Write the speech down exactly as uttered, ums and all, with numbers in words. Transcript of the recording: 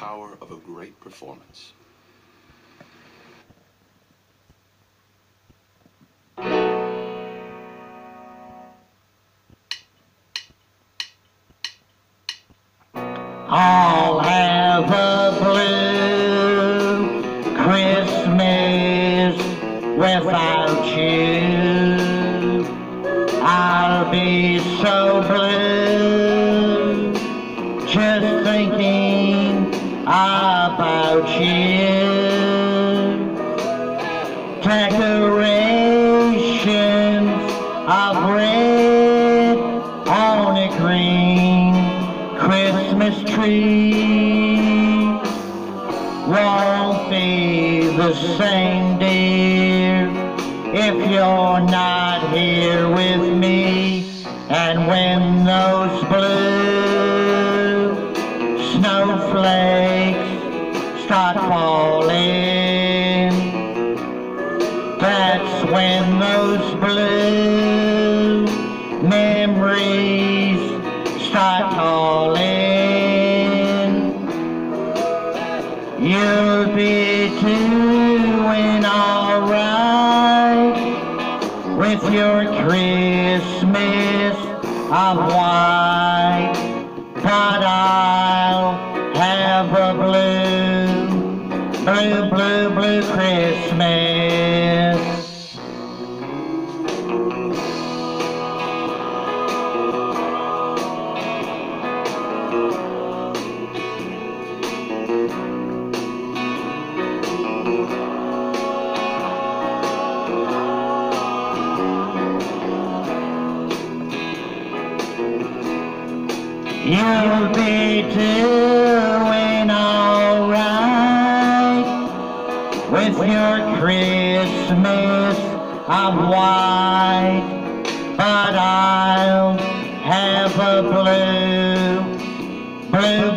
power of a great performance. I'll have a blue Christmas without you. I'll be so blue just thinking about you. Decorations of red on a green Christmas tree won't be the same, dear, if you're not here with me. And when those blue snowflakes start falling, that's when those blue memories start calling. You'll be doing alright with your Christmas of white, but I'll have a blue, blue, blue, blue Christmas. You'll be doing alright with your Christmas of white, but I'll have a blue, blue,